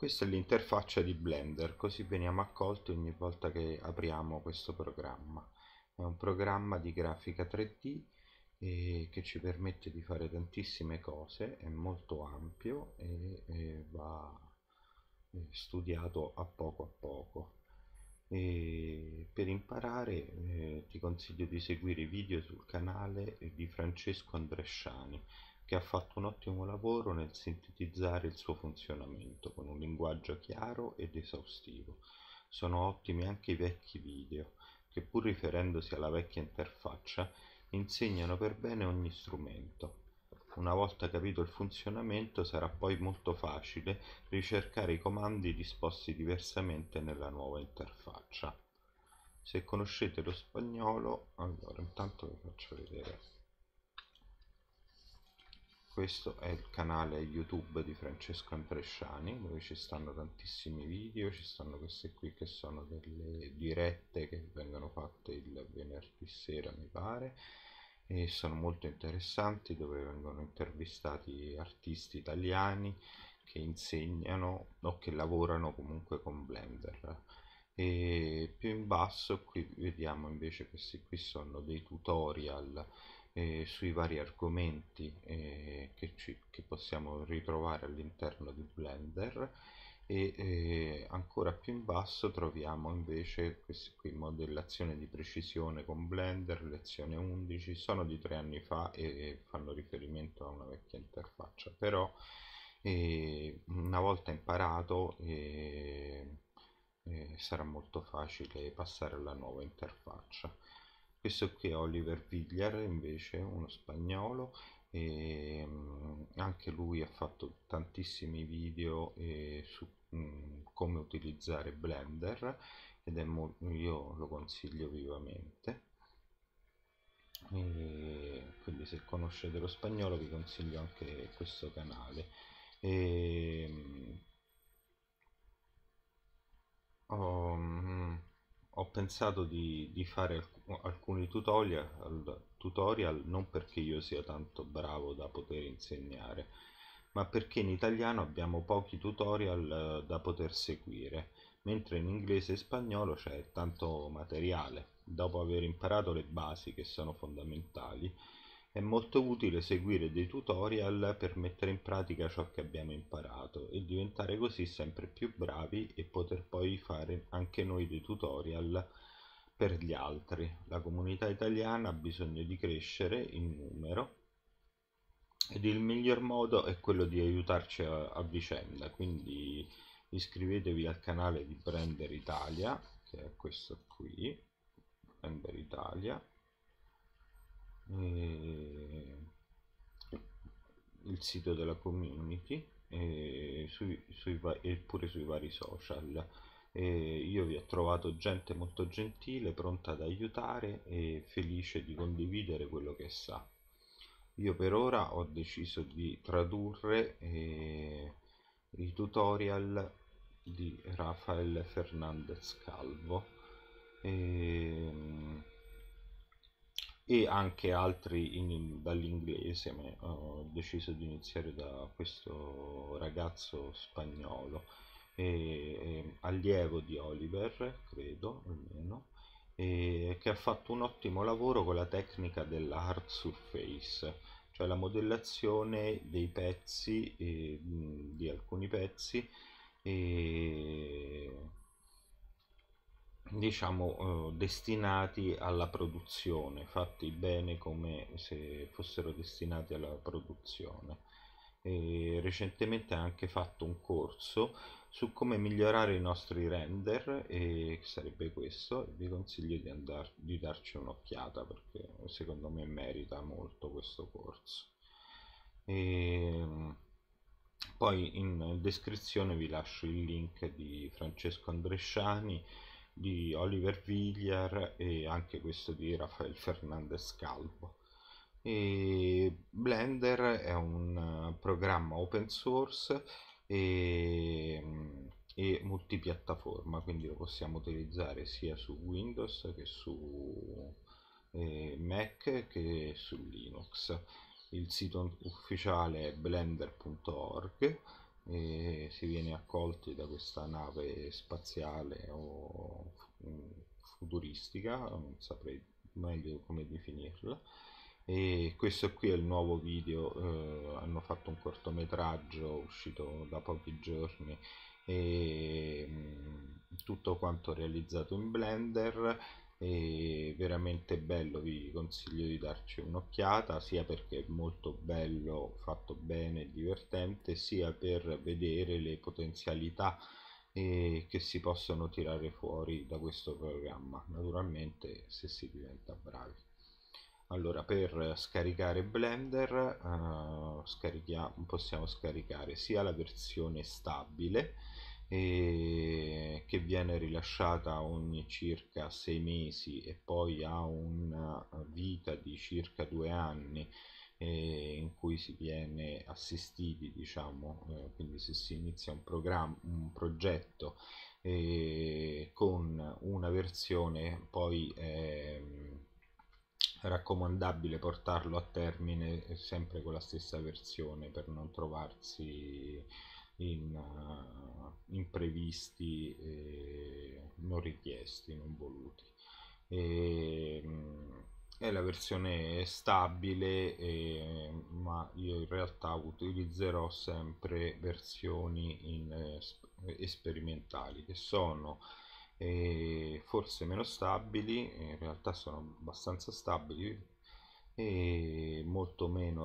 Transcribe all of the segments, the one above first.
Questa è l'interfaccia di Blender, così veniamo accolti ogni volta che apriamo questo programma. È un programma di grafica 3D che ci permette di fare tantissime cose, è molto ampio e va studiato a poco. E per imparare ti consiglio di seguire i video sul canale di Francesco Andresciani, che ha fatto un ottimo lavoro nel sintetizzare il suo funzionamento con un linguaggio chiaro ed esaustivo. Sono ottimi anche i vecchi video, che pur riferendosi alla vecchia interfaccia, insegnano per bene ogni strumento. Una volta capito il funzionamento, sarà poi molto facile ricercare i comandi disposti diversamente nella nuova interfaccia. Se conoscete lo spagnolo, allora intanto vi faccio vedere. Questo è il canale YouTube di Francesco Andresciani, dove ci stanno tantissimi video, ci stanno queste qui che sono delle dirette che vengono fatte il venerdì sera, mi pare, e sono molto interessanti, dove vengono intervistati artisti italiani che insegnano o che lavorano comunque con Blender. E più in basso qui vediamo invece, questi qui sono dei tutorial sui vari argomenti che possiamo ritrovare all'interno di Blender. Ancora più in basso troviamo invece questi qui: modellazione di precisione con Blender, lezione 11, sono di 3 anni fa e fanno riferimento a una vecchia interfaccia, però una volta imparato sarà molto facile passare alla nuova interfaccia. Questo qui è Oliver Vigliar, invece uno spagnolo, e anche lui ha fatto tantissimi video su come utilizzare Blender, ed io lo consiglio vivamente. Quindi se conoscete lo spagnolo vi consiglio anche questo canale. E, ho, ho pensato di fare alcuni tutorial non perché io sia tanto bravo da poter insegnare, ma perché in italiano abbiamo pochi tutorial da poter seguire, mentre in inglese e spagnolo c'è tanto materiale. Dopo aver imparato le basi, che sono fondamentali, è molto utile seguire dei tutorial per mettere in pratica ciò che abbiamo imparato e diventare così sempre più bravi, e poter poi fare anche noi dei tutorial per gli altri. La comunità italiana ha bisogno di crescere in numero, ed il miglior modo è quello di aiutarci a vicenda. Quindi iscrivetevi al canale di Blender Italia, che è questo qui, Blender Italia, il sito della community, e pure sui vari social. Io vi ho trovato gente molto gentile, pronta ad aiutare e felice di condividere quello che sa. Io per ora ho deciso di tradurre i tutorial di Rafael Fernandez Calvo, e, e anche altri dall'inglese, ma ho deciso di iniziare da questo ragazzo spagnolo, allievo di Oliver, credo almeno, che ha fatto un ottimo lavoro con la tecnica della hard surface, cioè la modellazione dei pezzi, di alcuni pezzi, e diciamo destinati alla produzione, fatti bene come se fossero destinati alla produzione. E recentemente ha anche fatto un corso su come migliorare i nostri render, e sarebbe questo. Vi consiglio di darci un'occhiata, perché secondo me merita molto questo corso. E poi in descrizione vi lascio il link di Francesco Andresciani, di Oliver Vigliar e anche questo di Rafael Fernandez Calvo. E Blender è un programma open source e multipiattaforma, quindi lo possiamo utilizzare sia su Windows che su Mac che su Linux. Il sito ufficiale è blender.org, e si viene accolti da questa nave spaziale o futuristica, non saprei meglio come definirla. E questo qui è il nuovo video, hanno fatto un cortometraggio uscito da pochi giorni e tutto quanto realizzato in Blender, è veramente bello, vi consiglio di darci un'occhiata, sia perché è molto bello, fatto bene e divertente, sia per vedere le potenzialità che si possono tirare fuori da questo programma, naturalmente se si diventa bravi. Allora, per scaricare Blender possiamo scaricare sia la versione stabile, che viene rilasciata ogni circa 6 mesi e poi ha una vita di circa 2 anni, in cui si viene assistiti, diciamo, quindi se si inizia un progetto con una versione, poi raccomandabile portarlo a termine sempre con la stessa versione per non trovarsi in imprevisti non richiesti, non voluti. E, è la versione stabile, ma io in realtà utilizzerò sempre versioni sperimentali, che sono forse meno stabili, in realtà sono abbastanza stabili, e molto meno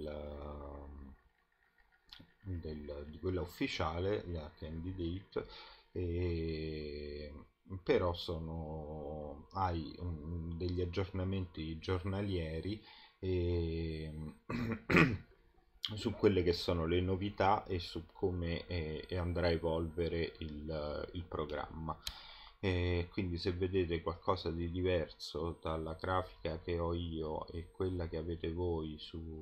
di quella ufficiale, la candidate, e, però hai degli aggiornamenti giornalieri e, su quelle che sono le novità e su come andrà a evolvere il programma. Quindi se vedete qualcosa di diverso dalla grafica che ho io e quella che avete voi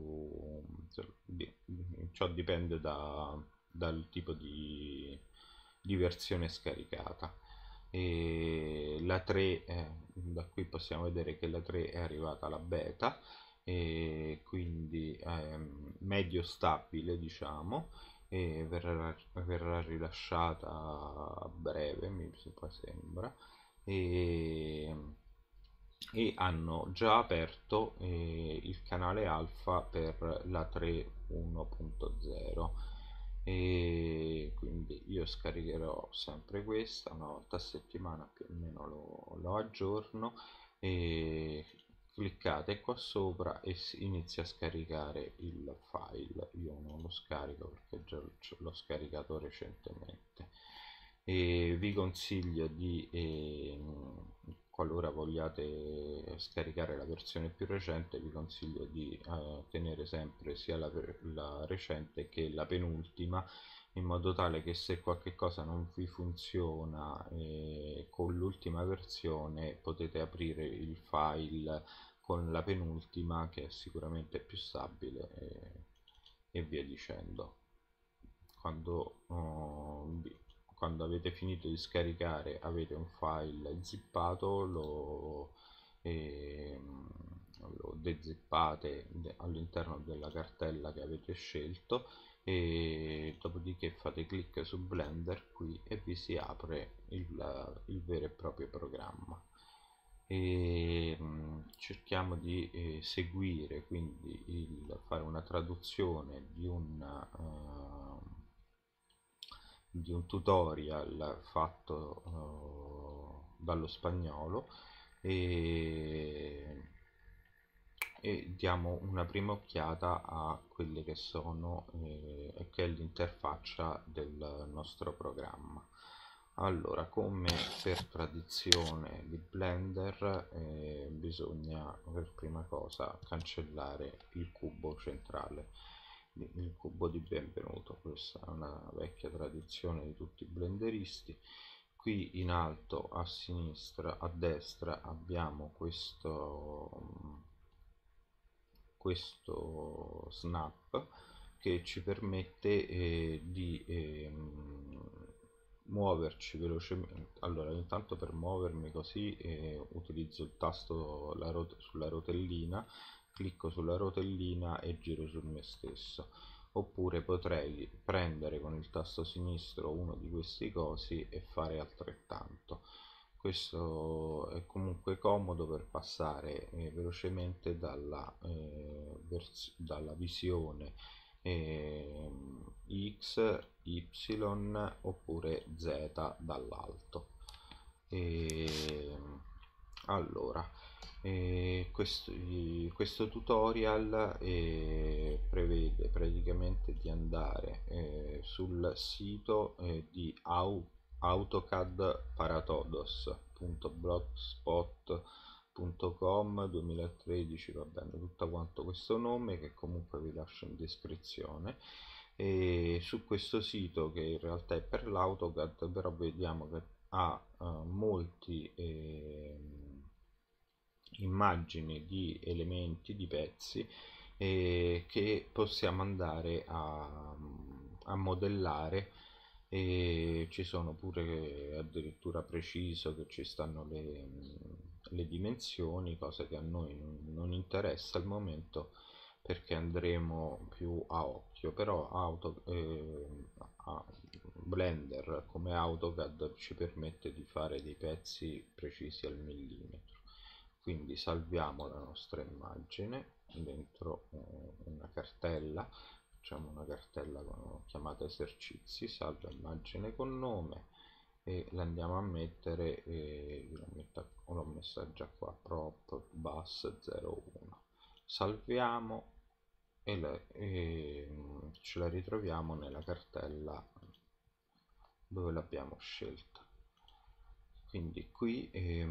ciò dipende dal tipo di versione scaricata. E la 3, da qui possiamo vedere che la 3 è arrivata alla beta, e quindi medio stabile, diciamo, e verrà rilasciata a breve, mi sembra, e, e hanno già aperto il canale alfa per la 3.1.0, e quindi io scaricherò sempre questa una volta a settimana, più o meno lo aggiorno, e cliccate qua sopra e si inizia a scaricare il file. Io non lo scarico perché già l'ho scaricato recentemente, e vi consiglio di qualora vogliate scaricare la versione più recente, vi consiglio di tenere sempre sia la recente che la penultima, in modo tale che se qualche cosa non vi funziona con l'ultima versione potete aprire il file con la penultima, che è sicuramente più stabile, e via dicendo. Quando avete finito di scaricare, avete un file zippato, lo dezippate all'interno della cartella che avete scelto, e dopodiché fate clic su Blender qui e vi si apre il vero e proprio programma. E cerchiamo di seguire, quindi fare una traduzione di un tutorial fatto dallo spagnolo, e, e diamo una prima occhiata a quelle che è l'interfaccia del nostro programma. Allora, come per tradizione di Blender, bisogna per prima cosa cancellare il cubo centrale, il cubo di benvenuto. Questa è una vecchia tradizione di tutti i blenderisti. Qui in alto a sinistra, a destra, abbiamo questo snap che ci permette di muoverci velocemente. Allora, intanto per muovermi così utilizzo il tasto sulla rotellina, clicco sulla rotellina e giro su me stesso. oppure potrei prendere con il tasto sinistro uno di questi cosi e fare altrettanto. Questo è comunque comodo per passare velocemente dalla visione X, Y oppure Z dall'alto. E, allora, questo tutorial prevede praticamente di andare sul sito di AutoCAD Paratodos.blogspot.com 2013, va bene, tutto quanto questo nome che comunque vi lascio in descrizione. E su questo sito, che in realtà è per l'AutoCAD, però vediamo che ha molti immagini di elementi, di pezzi che possiamo andare a modellare, e ci sono pure addirittura preciso che ci stanno le dimensioni, cosa che a noi non interessa al momento perché andremo più a occhio. Però Blender come AutoCAD ci permette di fare dei pezzi precisi al millimetro. Quindi salviamo la nostra immagine dentro una cartella, facciamo una cartella chiamata esercizi, salva immagine con nome, e la andiamo a mettere, l'ho messa già qua, prop bus 01, salviamo e ce la ritroviamo nella cartella dove l'abbiamo scelta. Quindi qui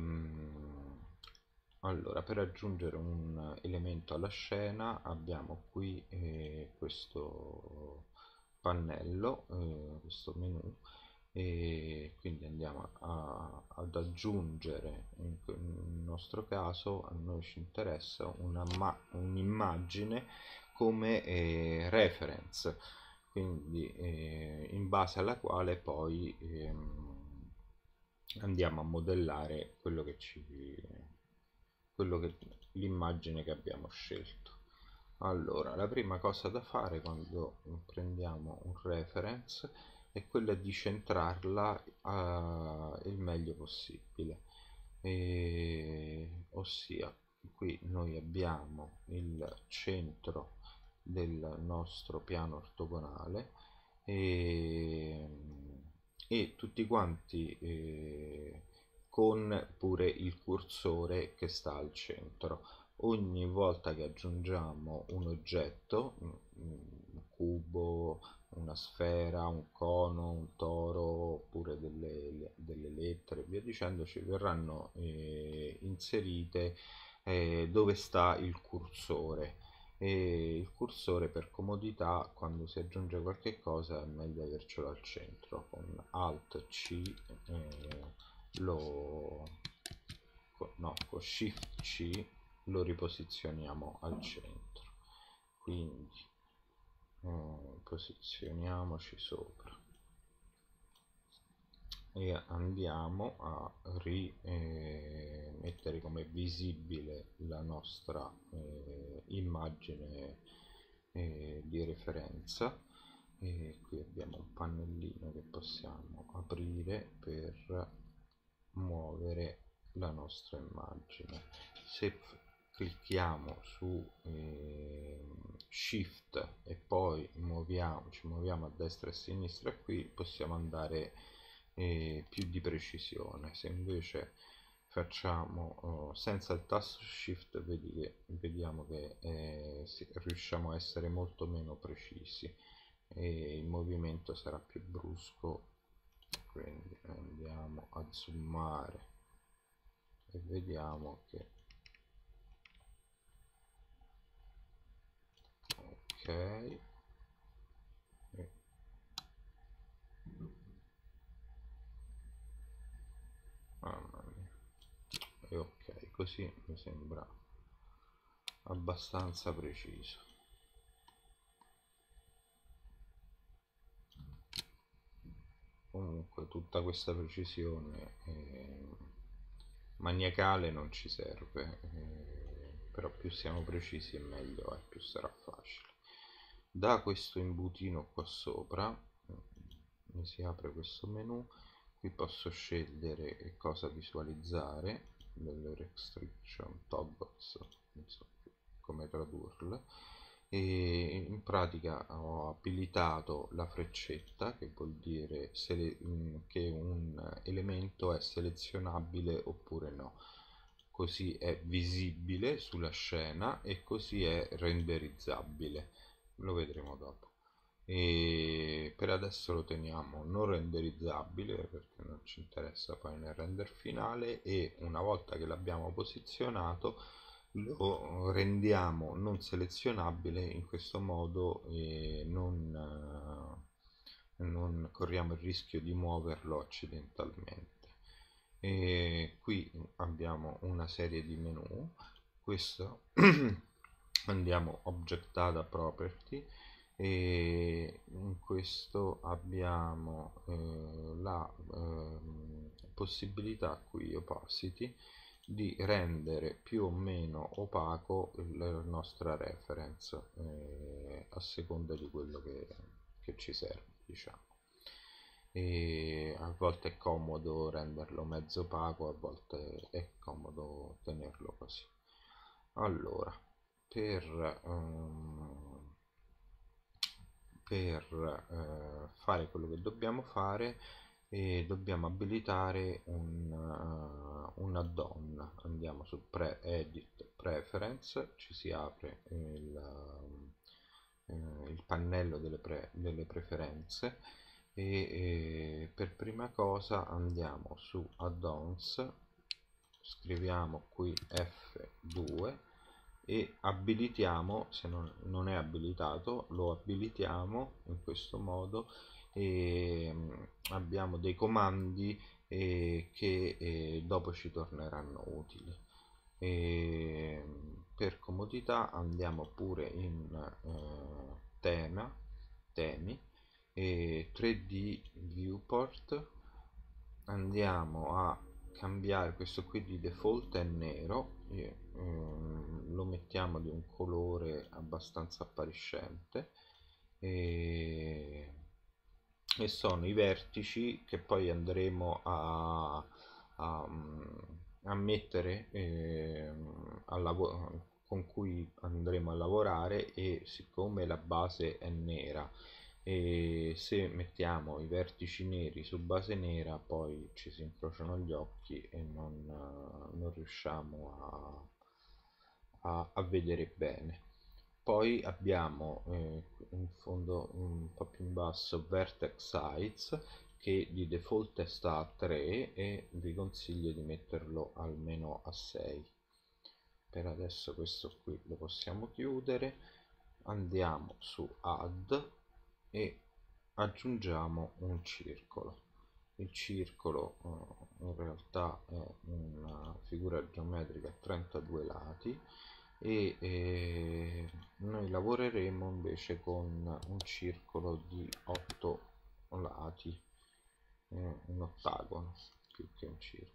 allora, per aggiungere un elemento alla scena abbiamo qui questo pannello, questo menu, e quindi andiamo ad aggiungere, nel nostro caso a noi ci interessa un'immagine come reference, quindi in base alla quale poi andiamo a modellare l'immagine che abbiamo scelto. Allora, la prima cosa da fare quando prendiamo un reference è quella di centrarla il meglio possibile, ossia qui noi abbiamo il centro del nostro piano ortogonale, e, e tutti quanti con pure il cursore che sta al centro. Ogni volta che aggiungiamo un oggetto, un cubo, una sfera, un cono, un toro, oppure delle lettere, via dicendo, ci verranno inserite dove sta il cursore. E il cursore, per comodità, quando si aggiunge qualche cosa è meglio avercelo al centro. Con Alt C lo no, con Shift C lo riposizioniamo al centro. Quindi posizioniamoci sopra e andiamo a mettere come visibile la nostra immagine di referenza. E qui abbiamo un pannellino che possiamo aprire per muovere la nostra immagine. Se clicchiamo su Shift e poi ci muoviamo a destra e a sinistra, qui possiamo andare più di precisione. Se invece facciamo senza il tasto Shift, vediamo che riusciamo a essere molto meno precisi e il movimento sarà più brusco. Quindi andiamo a zoomare e vediamo che ok, mamma mia, e ok, così mi sembra abbastanza preciso. Comunque tutta questa precisione maniacale non ci serve, però più siamo precisi e meglio è, più sarà facile. Da questo imbutino qua sopra mi si apre questo menu. Qui posso scegliere cosa visualizzare, delle restriction, toggles, non so come tradurle, e in pratica ho abilitato la freccetta, che vuol dire che un elemento è selezionabile oppure no, così è visibile sulla scena e così è renderizzabile, lo vedremo dopo. E per adesso lo teniamo non renderizzabile perché non ci interessa poi nel render finale, e una volta che l'abbiamo posizionato lo rendiamo non selezionabile, in questo modo non corriamo il rischio di muoverlo accidentalmente. E qui abbiamo una serie di menu. Questo andiamo Object Data Property, e in questo abbiamo la possibilità qui Opacity di rendere più o meno opaco la nostra reference, a seconda di quello che ci serve, diciamo. E a volte è comodo renderlo mezzo opaco, a volte è comodo tenerlo così. Allora, per fare quello che dobbiamo fare, dobbiamo abilitare un add-on. Andiamo su Edit Preference, ci si apre il pannello delle preferenze, e per prima cosa andiamo su Add-ons, scriviamo qui F2 e abilitiamo, se non è abilitato lo abilitiamo in questo modo, e abbiamo dei comandi che dopo ci torneranno utili. E per comodità andiamo pure in temi e 3D viewport, andiamo a cambiare questo qui di default è nero, lo mettiamo di un colore abbastanza appariscente, e sono i vertici che poi andremo a mettere con cui andremo a lavorare, e siccome la base è nera, e se mettiamo i vertici neri su base nera poi ci si incrociano gli occhi e non riusciamo a vedere bene. Poi abbiamo in fondo, un po' più in basso, Vertex Size, che di default sta a 3 e vi consiglio di metterlo almeno a 6. Per adesso questo qui lo possiamo chiudere. Andiamo su Add e aggiungiamo un circolo. Il circolo in realtà è una figura geometrica a 32 lati, e noi lavoreremo invece con un circolo di 8 lati, un ottagono più che un circolo.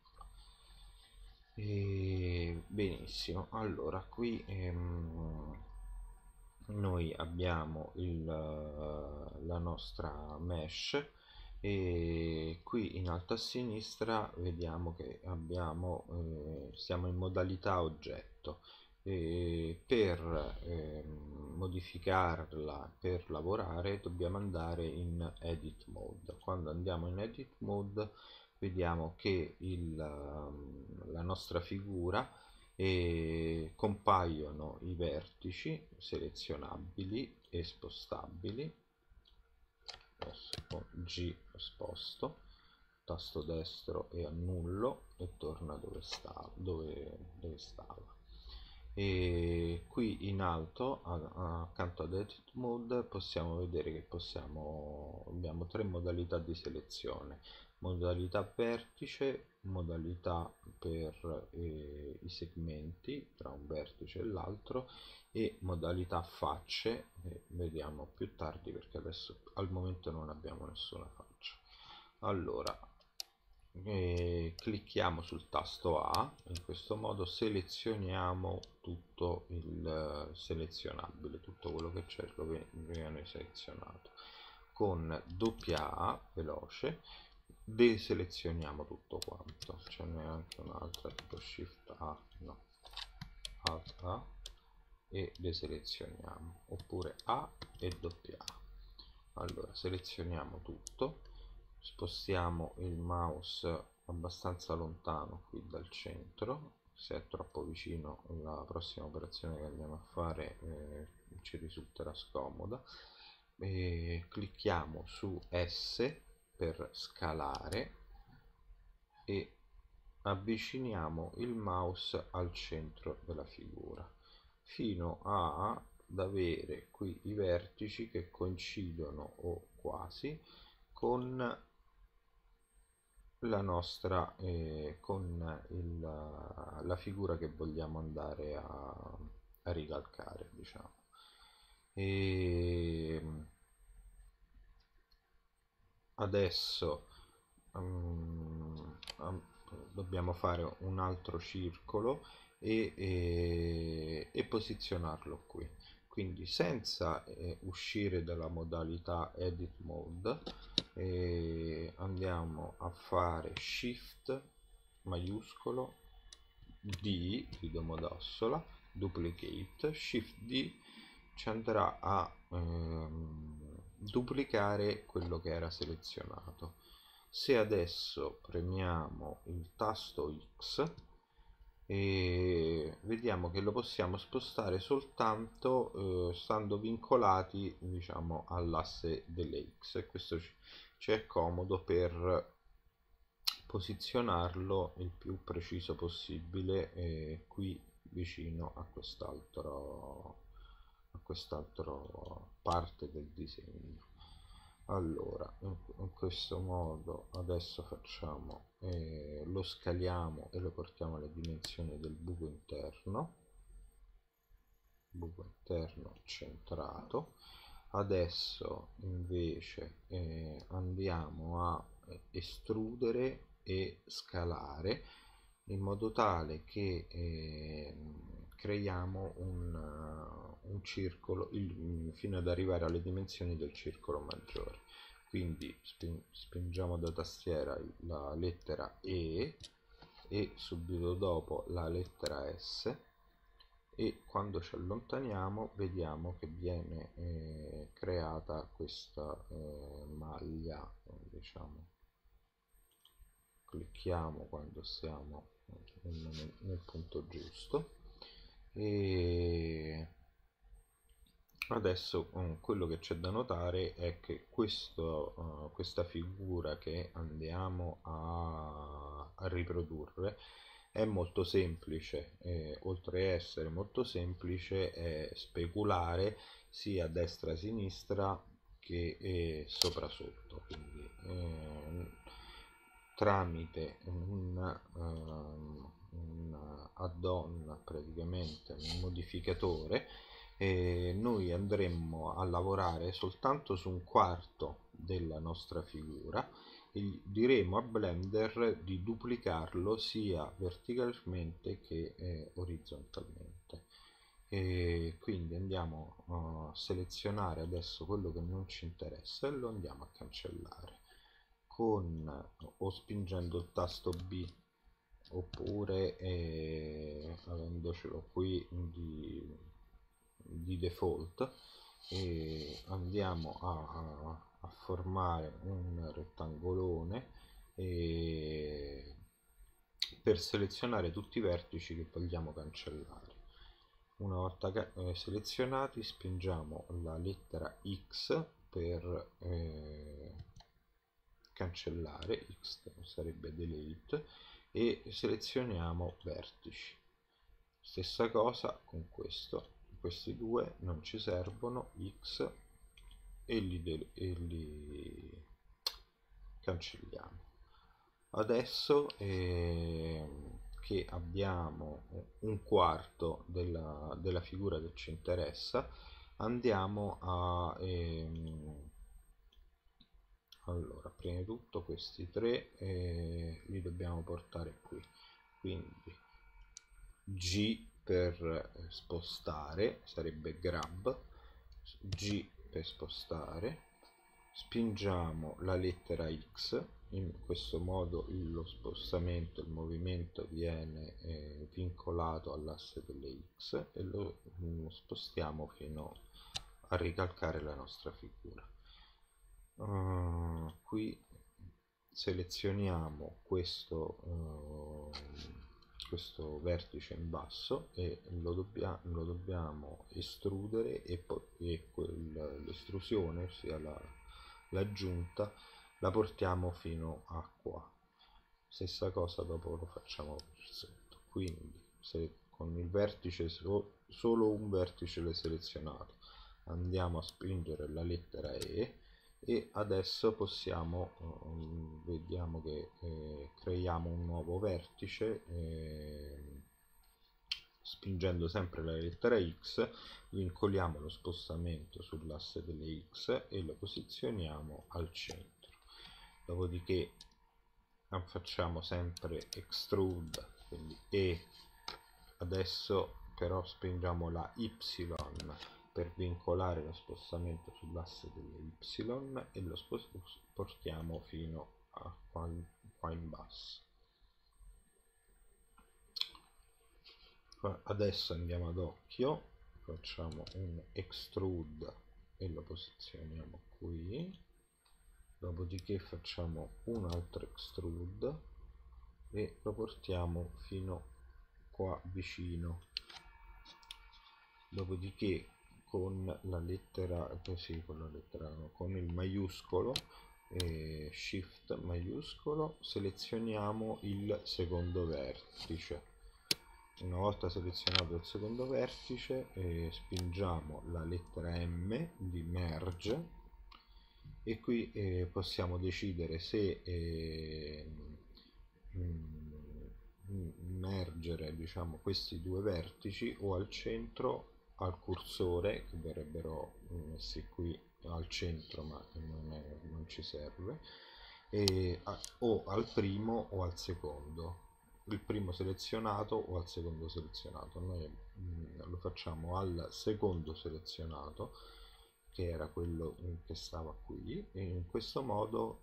Benissimo, allora qui noi abbiamo la nostra mesh, e qui in alto a sinistra vediamo che siamo in modalità oggetto, e per modificarla, per lavorare dobbiamo andare in edit mode. Quando andiamo in edit mode vediamo che la nostra figura, e compaiono i vertici selezionabili e spostabili. Adesso con G sposto, tasto destro e annullo e torna dove stava. E qui in alto accanto ad edit mode possiamo vedere che abbiamo tre modalità di selezione: modalità vertice, modalità per i segmenti tra un vertice e l'altro, e modalità facce, vediamo più tardi perché adesso al momento non abbiamo nessuna faccia. Allora e clicchiamo sul tasto A. In questo modo selezioniamo tutto il selezionabile, tutto quello che c'è lo viene selezionato. Con AA veloce deselezioniamo tutto quanto. Ce n'è anche un'altra tipo Shift A, no, Alt A, e deselezioniamo, oppure A e AA. Allora selezioniamo tutto, spostiamo il mouse abbastanza lontano qui dal centro. Se è troppo vicino la prossima operazione che andiamo a fare ci risulterà scomoda. E clicchiamo su S per scalare e avviciniamo il mouse al centro della figura fino ad avere qui i vertici che coincidono o quasi con la nostra la figura che vogliamo andare a ricalcare, diciamo. E adesso dobbiamo fare un altro circolo e posizionarlo qui, quindi senza uscire dalla modalità edit mode. Andiamo a fare shift maiuscolo D di Domodossola, duplicate, shift D ci andrà a duplicare quello che era selezionato. Se adesso premiamo il tasto X e vediamo che lo possiamo spostare soltanto stando vincolati, diciamo, all'asse delle X, e questo ci è comodo per posizionarlo il più preciso possibile qui vicino a quest'altro parte del disegno. Allora in questo modo adesso facciamo lo scaliamo e lo portiamo alle dimensioni del buco interno centrato. Adesso invece andiamo a estrudere e scalare in modo tale che creiamo un circolo fino ad arrivare alle dimensioni del circolo maggiore. Quindi spingiamo da tastiera la lettera E e subito dopo la lettera S, e quando ci allontaniamo vediamo che viene creata questa maglia, diciamo. Clicchiamo quando siamo nel punto giusto e adesso quello che c'è da notare è che questa figura che andiamo a riprodurre è molto semplice, oltre a essere molto semplice è speculare sia a destra a sinistra che sopra sotto, quindi tramite un add-on, praticamente un modificatore, noi andremmo a lavorare soltanto su un quarto della nostra figura e diremo a Blender di duplicarlo sia verticalmente che orizzontalmente. E quindi andiamo a selezionare adesso quello che non ci interessa e lo andiamo a cancellare o spingendo il tasto B, oppure avendocelo qui di default, e andiamo a formare un rettangolone per selezionare tutti i vertici che vogliamo cancellare. Una volta selezionati, spingiamo la lettera X per cancellare, X sarebbe delete, e selezioniamo vertici. Stessa cosa con questi due non ci servono, X, e li cancelliamo. Adesso che abbiamo un quarto della figura che ci interessa, andiamo Allora, prima di tutto questi tre li dobbiamo portare qui, quindi G per spostare sarebbe grab, G per spostare, spingiamo la lettera X, in questo modo lo spostamento, il movimento viene vincolato all'asse delle X e lo spostiamo fino a ricalcare la nostra figura. Qui selezioniamo questo vertice in basso e lo dobbiamo estrudere e l'estrusione, ossia l'aggiunta, la portiamo fino a qua. Stessa cosa dopo lo facciamo per sotto, quindi se con il vertice solo un vertice selezionato andiamo a spingere la lettera E adesso possiamo, vediamo che creiamo un nuovo vertice spingendo sempre la lettera X, vincoliamo lo spostamento sull'asse delle X e lo posizioniamo al centro. Dopodiché facciamo sempre extrude, quindi adesso però spingiamo la Y per vincolare lo spostamento sull'asse delle Y e lo portiamo fino a qua in basso. Adesso andiamo ad occhio, facciamo un extrude e lo posizioniamo qui, dopodiché facciamo un altro extrude e lo portiamo fino qua vicino, dopodiché con la lettera così, con il maiuscolo shift maiuscolo selezioniamo il secondo vertice. Una volta selezionato il secondo vertice spingiamo la lettera M di merge e qui possiamo decidere se mergere, diciamo, questi due vertici o al centro al cursore, che verrebbero messi qui al centro, ma non ci serve, o al primo o al secondo, il primo selezionato o al secondo selezionato. Noi lo facciamo al secondo selezionato, che era quello che stava qui, e in questo modo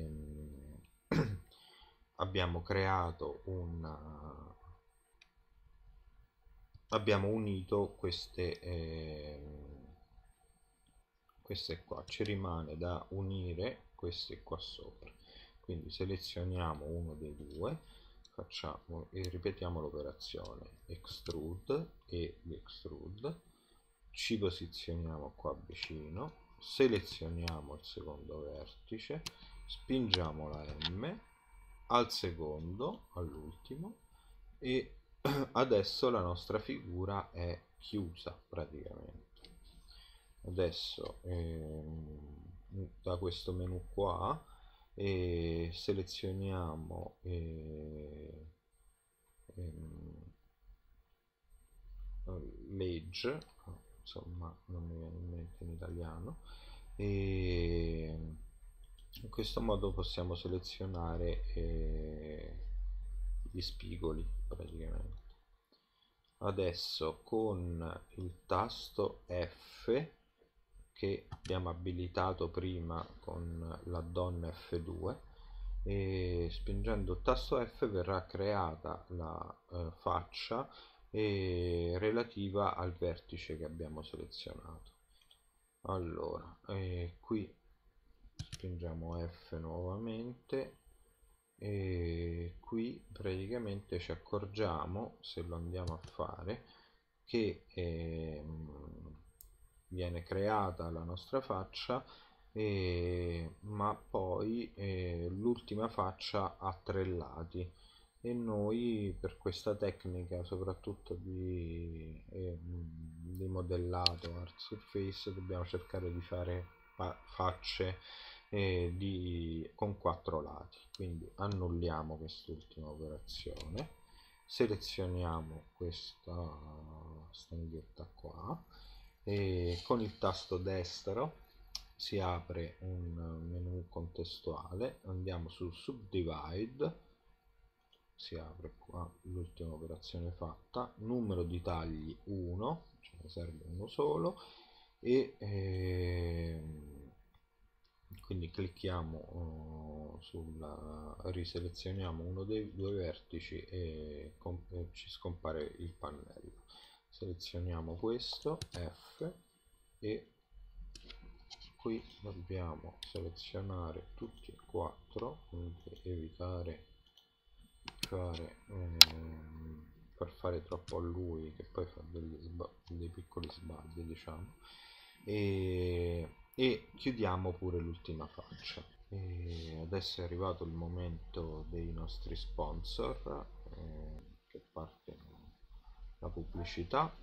abbiamo creato abbiamo unito queste qua, ci rimane da unire queste qua sopra, quindi selezioniamo uno dei due, facciamo e ripetiamo l'operazione extrude e extrude, ci posizioniamo qua vicino, selezioniamo il secondo vertice, spingiamo la M al secondo, all'ultimo, e adesso la nostra figura è chiusa praticamente. Adesso da questo menu qua selezioniamo l'edge, insomma non mi viene in mente in italiano, e in questo modo possiamo selezionare gli spigoli praticamente. Adesso con il tasto F che abbiamo abilitato prima con l'addon F2 e spingendo il tasto F verrà creata la faccia relativa al vertice che abbiamo selezionato. Allora, qui spingiamo F nuovamente e qui praticamente ci accorgiamo, se lo andiamo a fare, che viene creata la nostra faccia ma poi l'ultima faccia ha tre lati e noi per questa tecnica soprattutto di modellato art surface dobbiamo cercare di fare facce con quattro lati, quindi annulliamo quest'ultima operazione, selezioniamo questa stanghetta qua e con il tasto destro si apre un menu contestuale, andiamo su Subdivide, si apre qua l'ultima operazione fatta, numero di tagli 1, ce ne serve uno solo, e quindi clicchiamo riselezioniamo uno dei due vertici e ci scompare il pannello. Selezioniamo questo F e qui dobbiamo selezionare tutti e quattro, quindi evitare per fare troppo a lui che poi fa dei piccoli sbagli, diciamo, e chiudiamo pure l'ultima faccia. E adesso è arrivato il momento dei nostri sponsor, che parte la pubblicità.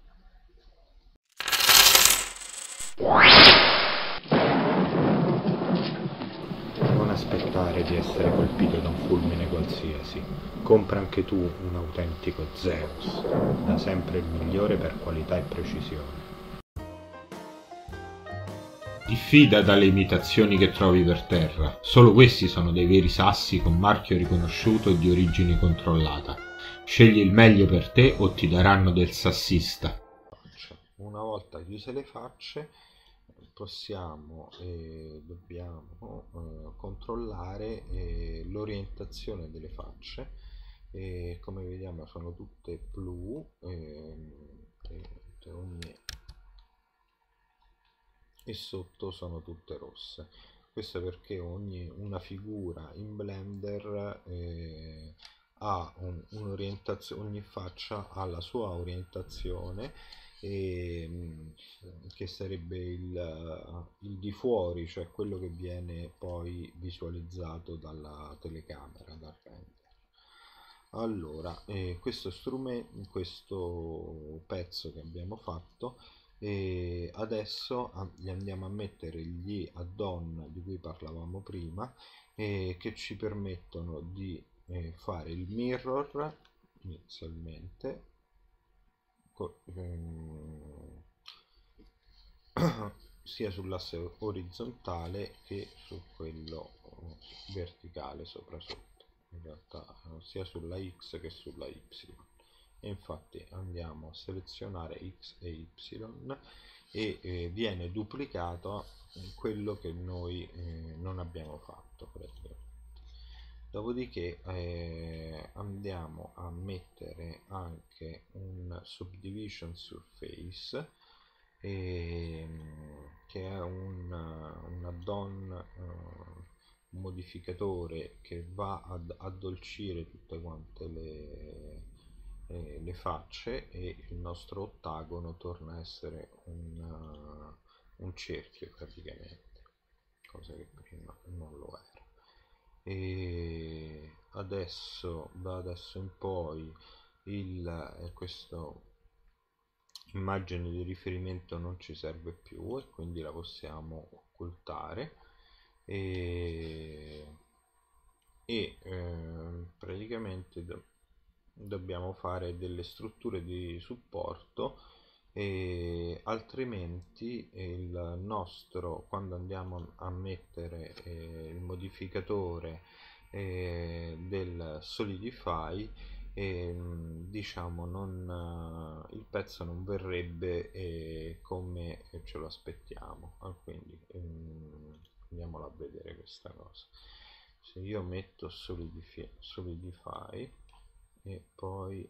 Non aspettare di essere colpito da un fulmine qualsiasi. Compra anche tu un autentico Zeus, da sempre il migliore per qualità e precisione. Diffida dalle imitazioni che trovi per terra. Solo questi sono dei veri sassi con marchio riconosciuto e di origine controllata. Scegli il meglio per te o ti daranno del sassista. Una volta chiuse le facce, possiamo e dobbiamo controllare l'orientazione delle facce, e come vediamo sono tutte blu, e sotto sono tutte rosse. Questo è perché una figura in Blender ha un'orientazione, ogni faccia ha la sua orientazione, che sarebbe il di fuori, cioè quello che viene poi visualizzato dalla telecamera, dal render. Allora, questo pezzo che abbiamo fatto, e adesso gli andiamo a mettere gli add-on di cui parlavamo prima, che ci permettono di fare il mirror inizialmente sia sull'asse orizzontale che su quello verticale sopra sotto, in realtà sia sulla X che sulla Y. E infatti andiamo a selezionare X e Y e viene duplicato quello che noi non abbiamo fatto praticamente. Dopodiché andiamo a mettere anche un subdivision surface, che è un add-on, un modificatore che va ad addolcire tutte quante le facce, e il nostro ottagono torna a essere un cerchio praticamente, cosa che prima non lo era. E adesso, da adesso in poi, questo immagine di riferimento non ci serve più e quindi la possiamo occultare, e, praticamente dobbiamo fare delle strutture di supporto, e altrimenti quando andiamo a mettere il modificatore del Solidify, diciamo il pezzo non verrebbe come ce lo aspettiamo, quindi andiamola a vedere questa cosa. Se io metto Solidify e poi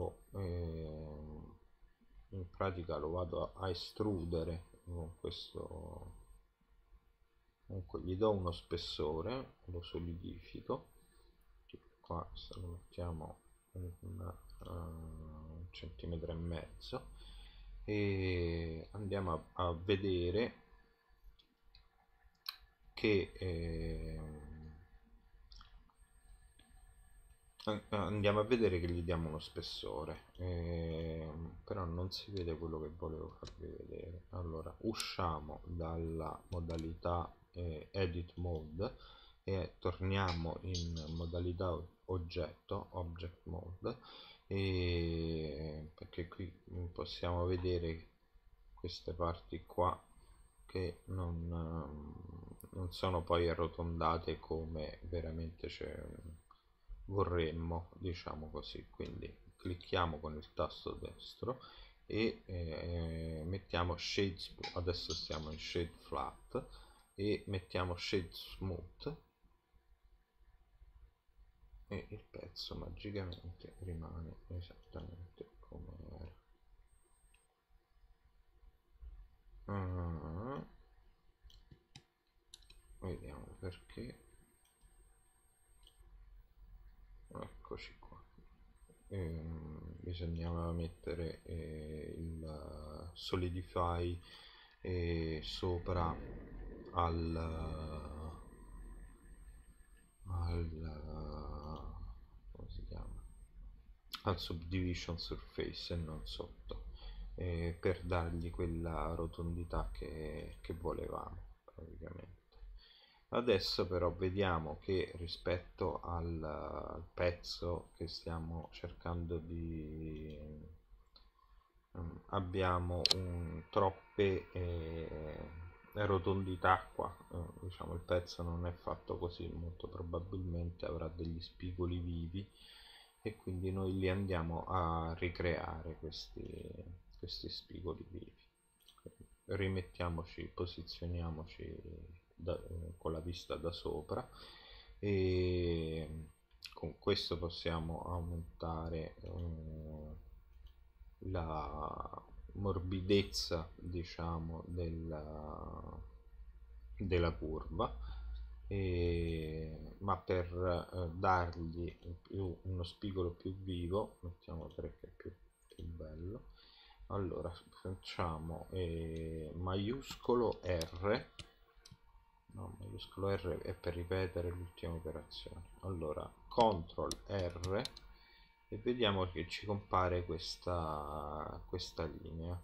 in pratica lo vado a estrudere con questo, comunque gli do uno spessore, lo solidifico, qua se lo mettiamo un centimetro e mezzo, e andiamo a vedere che gli diamo uno spessore, però non si vede quello che volevo farvi vedere. Allora usciamo dalla modalità edit mode e torniamo in modalità oggetto, object mode, perché qui possiamo vedere queste parti qua che non sono poi arrotondate come veramente vorremmo, diciamo così. Quindi clicchiamo con il tasto destro e mettiamo shade smooth. Adesso stiamo in shade flat e mettiamo shade smooth e il pezzo magicamente rimane esattamente come era. Vediamo perché. Eccoci qua. Bisognava mettere il Solidify sopra come si chiama? Al Subdivision Surface e non sotto, per dargli quella rotondità che volevamo praticamente. Adesso però vediamo che rispetto al pezzo che stiamo cercando di abbiamo troppe rotondità qua, diciamo il pezzo non è fatto così, molto probabilmente avrà degli spigoli vivi e quindi noi li andiamo a ricreare questi spigoli vivi. Rimettiamoci, posizioniamoci con la vista da sopra e con questo possiamo aumentare la morbidezza, diciamo, della curva, ma per dargli uno spigolo più vivo mettiamo 3 che è più bello. Allora facciamo maiuscolo R, no, maiuscolo R è per ripetere l'ultima operazione. Allora CTRL R e vediamo che ci compare questa linea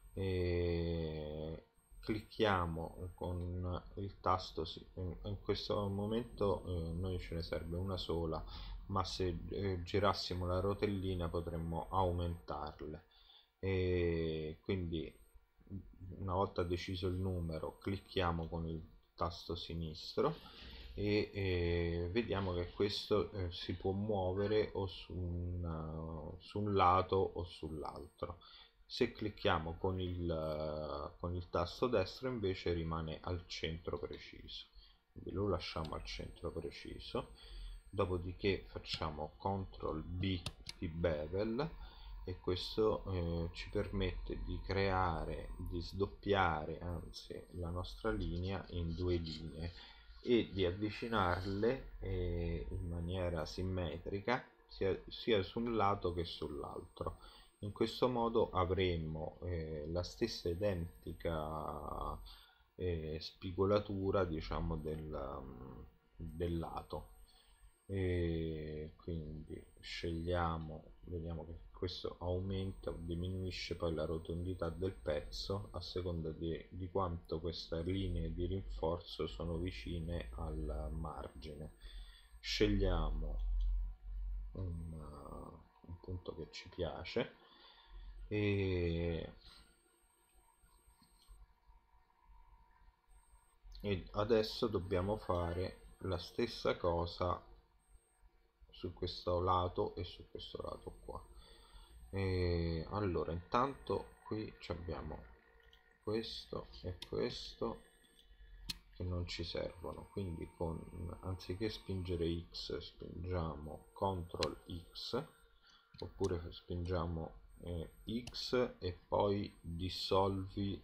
e clicchiamo con il tasto, in questo momento noi ce ne serve una sola, ma se girassimo la rotellina potremmo aumentarle e quindi una volta deciso il numero clicchiamo con il tasto sinistro e vediamo che questo si può muovere o su un lato o sull'altro. Se clicchiamo con il tasto destro invece rimane al centro preciso, quindi lo lasciamo al centro preciso, dopodiché facciamo CTRL B di bevel e questo ci permette di creare, di sdoppiare anzi la nostra linea in due linee e di avvicinarle in maniera simmetrica sia su un lato che sull'altro. In questo modo avremo la stessa identica spigolatura, diciamo, del lato. E quindi scegliamo, vediamo che questo aumenta o diminuisce poi la rotondità del pezzo a seconda di quanto queste linee di rinforzo sono vicine al margine. Scegliamo un punto che ci piace e adesso dobbiamo fare la stessa cosa su questo lato e su questo lato qua. E allora intanto qui abbiamo questo e questo che non ci servono, quindi anziché spingere X spingiamo CTRL X oppure spingiamo X e poi dissolve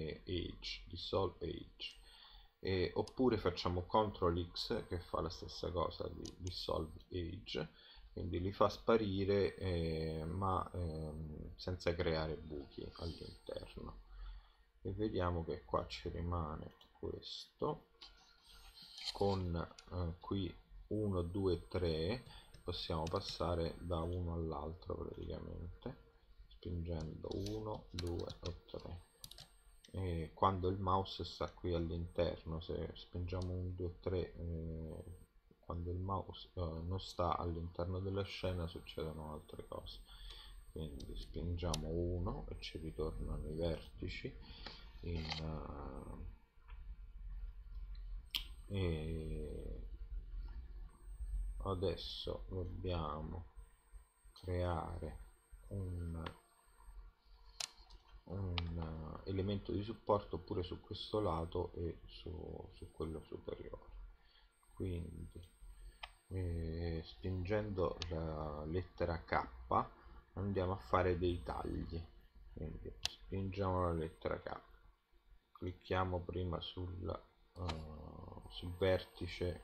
age, oppure facciamo CTRL X che fa la stessa cosa di dissolve age, quindi li fa sparire ma senza creare buchi all'interno. E vediamo che qua ci rimane questo con qui 1 2 3 possiamo passare da uno all'altro praticamente spingendo 1 2 o 3 e quando il mouse sta qui all'interno, se spingiamo 1 2 3 quando il mouse non sta all'interno della scena succedono altre cose, quindi spingiamo 1 e ci ritornano i vertici e adesso dobbiamo creare un elemento di supporto pure su questo lato e su quello superiore. Quindi spingendo la lettera K andiamo a fare dei tagli. Quindi spingiamo la lettera K, clicchiamo prima sul vertice,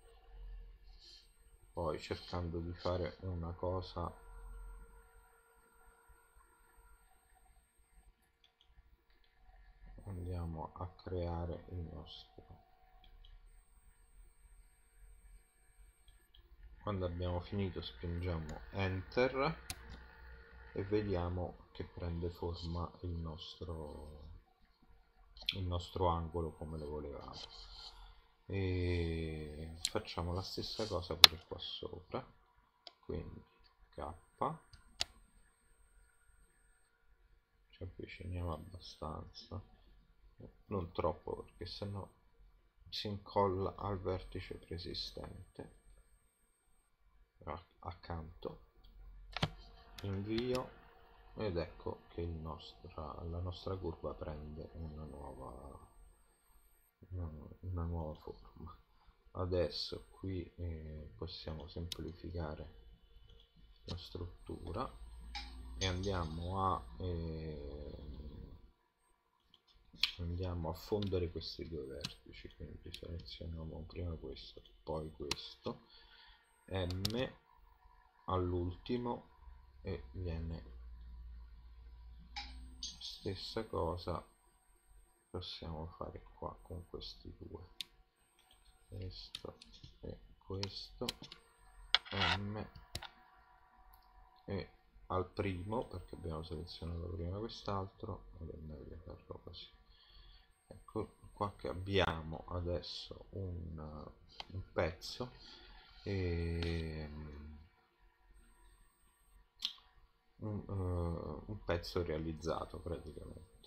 poi cercando di fare una cosa andiamo a creare il nostro. Quando abbiamo finito spingiamo Enter e vediamo che prende forma il nostro angolo come lo volevamo. E facciamo la stessa cosa pure qua sopra, quindi K, ci avviciniamo abbastanza, non troppo perché sennò si incolla al vertice preesistente, accanto, invio, ed ecco che la nostra curva prende una nuova forma. Adesso qui possiamo semplificare la struttura e andiamo a fondere questi due vertici, quindi selezioniamo prima questo poi questo, M all'ultimo, e viene stessa cosa possiamo fare qua con questi due, questo e questo, M, e al primo, perché abbiamo selezionato prima quest'altro ed è meglio farlo così. Ecco qua che abbiamo adesso un pezzo un pezzo realizzato praticamente,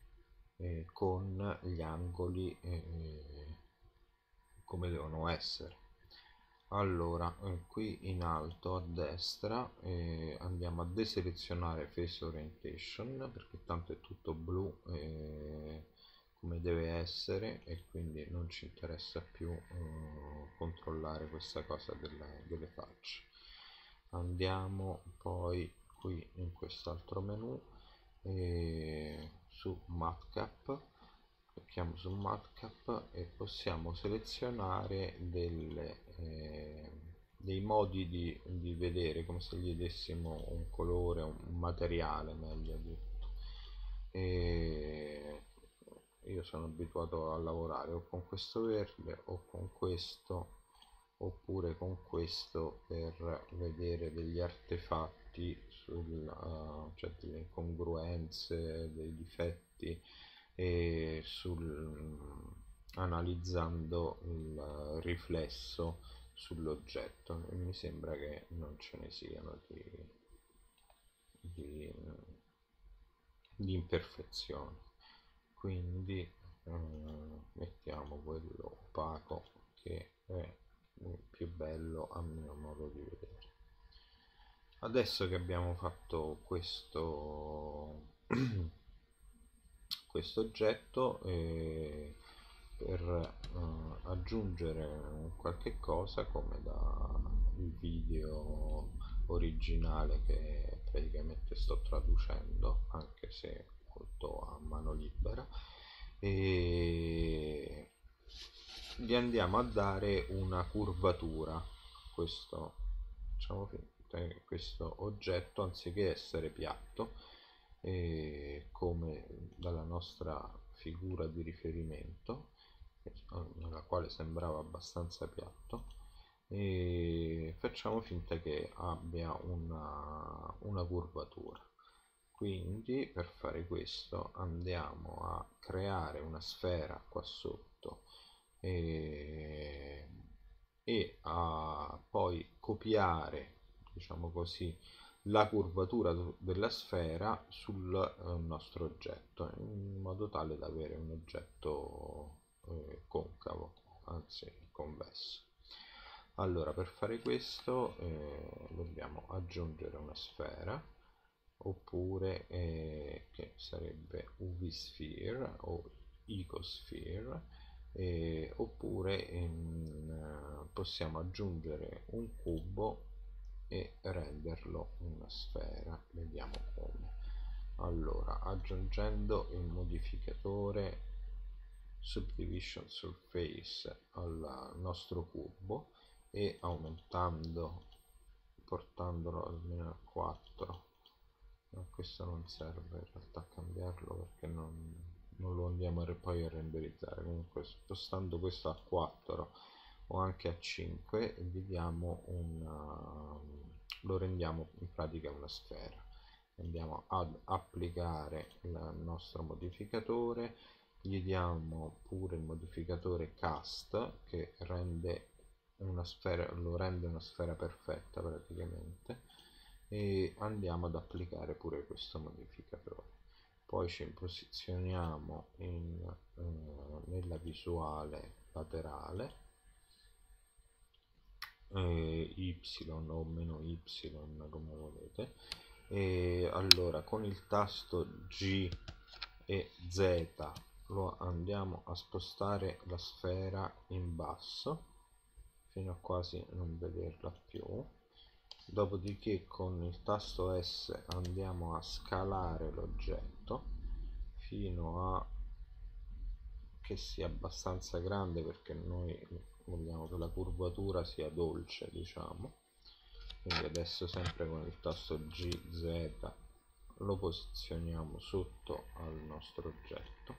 con gli angoli come devono essere. Allora, qui in alto a destra andiamo a deselezionare Face Orientation, perché tanto è tutto blu come deve essere, e quindi non ci interessa più controllare questa cosa delle facce. Andiamo poi qui in quest'altro menu su Matcap, clicchiamo su Matcap e possiamo selezionare dei modi di vedere, come se gli dessimo un colore, un materiale meglio detto. E io sono abituato a lavorare o con questo verde o con questo, oppure con questo, per vedere degli artefatti cioè delle incongruenze, dei difetti, e analizzando il riflesso sull'oggetto. E mi sembra che non ce ne siano di, di imperfezioni, quindi mettiamo quello opaco che è più bello a mio modo di vedere. Adesso che abbiamo fatto questo oggetto, per aggiungere un qualche cosa come il video originale che praticamente sto traducendo, anche se molto a mano libera, e gli andiamo a dare una curvatura. Questo, diciamo finta che questo oggetto, anziché essere piatto come dalla nostra figura di riferimento, nella quale sembrava abbastanza piatto, e facciamo finta che abbia una curvatura. Quindi per fare questo andiamo a creare una sfera qua sotto e a poi copiare, diciamo così, la curvatura della sfera sul nostro oggetto, in modo tale da avere un oggetto concavo. anzi il convesso. Allora, per fare questo dobbiamo aggiungere una sfera, oppure che sarebbe UV Sphere o Icosphere, oppure possiamo aggiungere un cubo e renderlo una sfera. Vediamo come. Allora, aggiungendo il modificatore Subdivision Surface al nostro cubo e aumentando, portandolo almeno a 4. No, questo non serve in realtà cambiarlo, perché non lo andiamo poi a renderizzare. Comunque, spostando questo a 4 o anche a 5, gli diamo lo rendiamo in pratica una sfera. Andiamo ad applicare il nostro modificatore, gli diamo pure il modificatore Cast, che rende una sfera, lo rende una sfera perfetta praticamente, e andiamo ad applicare pure questo modificatore. Poi ci posizioniamo nella visuale laterale, y o meno y come volete, e allora con il tasto G e Z lo andiamo a spostare la sfera in basso fino a quasi non vederla più. Dopodiché con il tasto S andiamo a scalare l'oggetto fino a che sia abbastanza grande, perché noi vogliamo che la curvatura sia dolce, diciamo. Quindi adesso, sempre con il tasto GZ, lo posizioniamo sotto al nostro oggetto,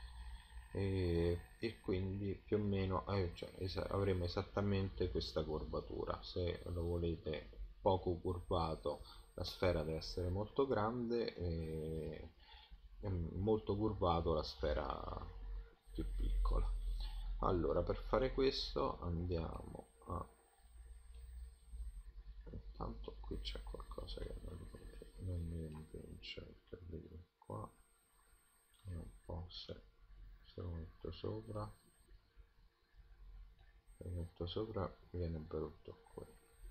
e quindi più o meno avremo esattamente questa curvatura. Se lo volete poco curvato, la sfera deve essere molto grande, e molto curvato la sfera più piccola. Allora, per fare questo andiamo a, intanto qui c'è qualcosa che non mi convince, perché vedi qua un po', se lo metto sopra viene brutto qui.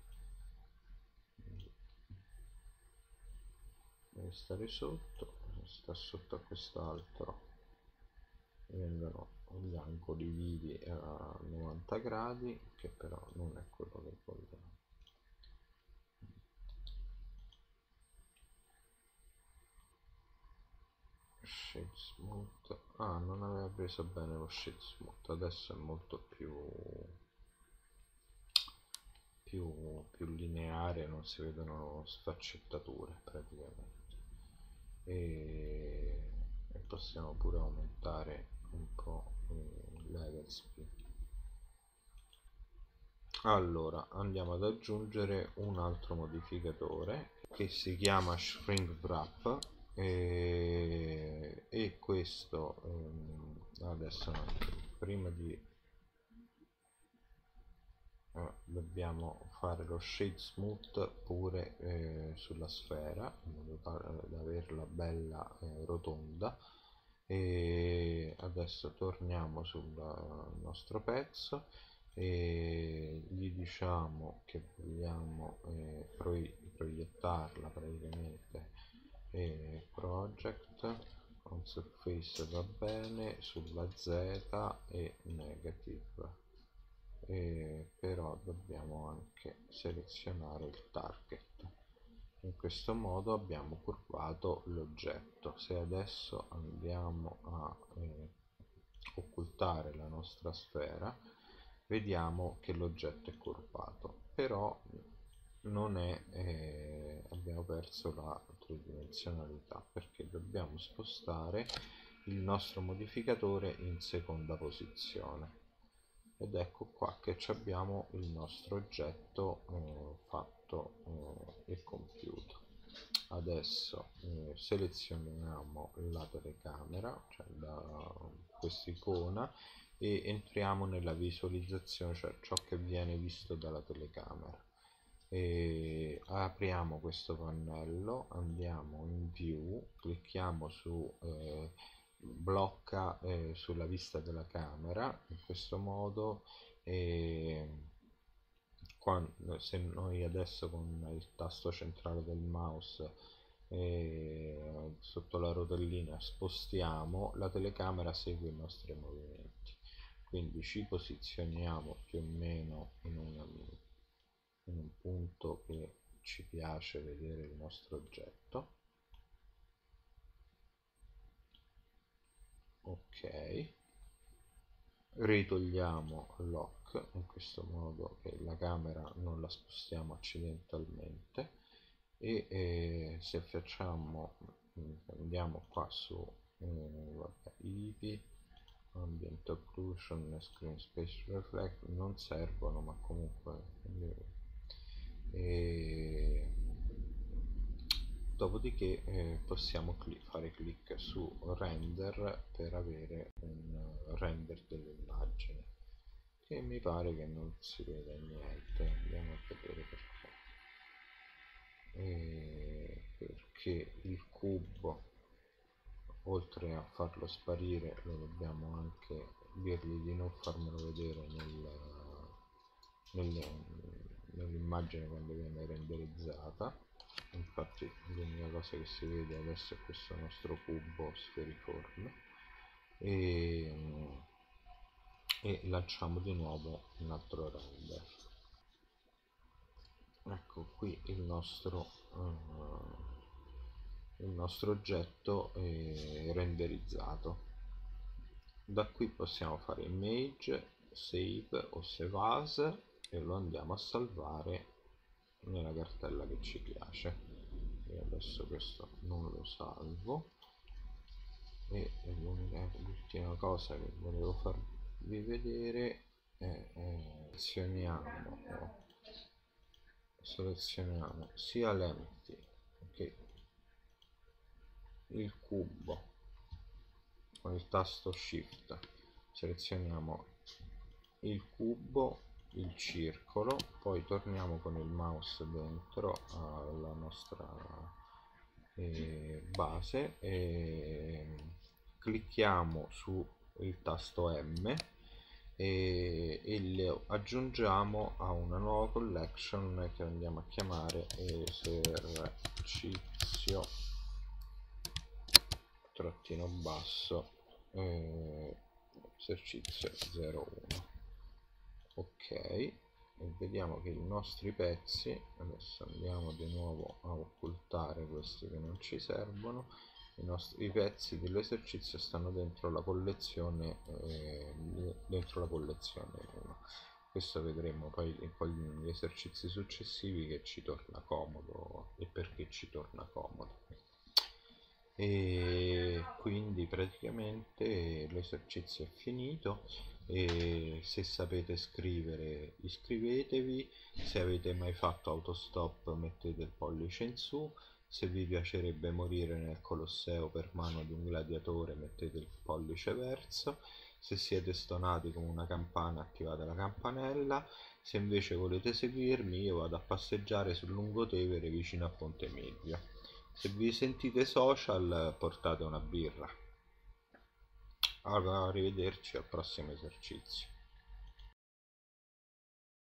Deve stare sotto, se sta sotto a quest'altro vengono gli angoli vivi a 90 gradi, che però non è quello che vogliamo. Shade Smooth, non aveva preso bene lo Shade Smooth, adesso è molto più lineare, non si vedono sfaccettature praticamente, e possiamo pure aumentare un po' il level speed. Allora, andiamo ad aggiungere un altro modificatore che si chiama Shrink Wrap, e questo adesso prima di dobbiamo fare lo shade smooth pure sulla sfera, in modo da averla bella rotonda. E adesso torniamo sul nostro pezzo e gli diciamo che vogliamo proiettarla praticamente, project on surface va bene, sulla Z e negative, però dobbiamo anche selezionare il target. In questo modo abbiamo curvato l'oggetto. Se adesso andiamo a occultare la nostra sfera, vediamo che l'oggetto è curvato, però non è, abbiamo perso la tridimensionalità, perché dobbiamo spostare il nostro modificatore in seconda posizione, ed ecco qua che abbiamo il nostro oggetto fatto e compiuto. Adesso selezioniamo la telecamera, cioè questa icona, e entriamo nella visualizzazione, cioè ciò che viene visto dalla telecamera. E apriamo questo pannello, andiamo in view, clicchiamo su blocca sulla vista della camera. In questo modo se noi adesso con il tasto centrale del mouse sotto la rotellina spostiamo, la telecamera segue i nostri movimenti. Quindi ci posizioniamo più o meno in un punto che ci piace vedere il nostro oggetto. Ok, ritogliamo lock in questo modo che la camera non la spostiamo accidentalmente, e se facciamo, andiamo qua su IPI, Ambient Occlusion, Screen Space Reflect, non servono, ma comunque dopodiché possiamo fare clic su render per avere un render dell'immagine, che mi pare che non si veda niente. Andiamo a vedere perché il cubo, oltre a farlo sparire, lo dobbiamo anche dirgli di non farmelo vedere nell'immagine quando viene renderizzata. Infatti l'unica cosa che si vede adesso è questo nostro cubo sferiforme, e lanciamo di nuovo un altro render. Ecco qui il nostro oggetto è renderizzato. Da qui possiamo fare image, save o save as, e lo andiamo a salvare nella cartella che ci piace. Io adesso questo non lo salvo, e l'ultima cosa che volevo farvi vedere è selezioniamo sia l'empty che il cubo con il tasto shift, selezioniamo il cubo, il circolo, poi torniamo con il mouse dentro alla nostra base e clicchiamo su il tasto M e le aggiungiamo a una nuova collection che andiamo a chiamare esercizio trattino basso esercizio 01. Ok, e vediamo che i nostri pezzi, adesso andiamo di nuovo a occultare questi che non ci servono, i pezzi dell'esercizio stanno dentro la collezione 1. Questo vedremo poi negli esercizi successivi che ci torna comodo e perché ci torna comodo. E quindi praticamente l'esercizio è finito, e se sapete scrivere iscrivetevi, se avete mai fatto autostop mettete il pollice in su, se vi piacerebbe morire nel Colosseo per mano di un gladiatore mettete il pollice verso, se siete stonati come una campana attivate la campanella, se invece volete seguirmi io vado a passeggiare sul Lungotevere vicino a Ponte Milvio. Se vi sentite social portate una birra. Allora, arrivederci al prossimo esercizio.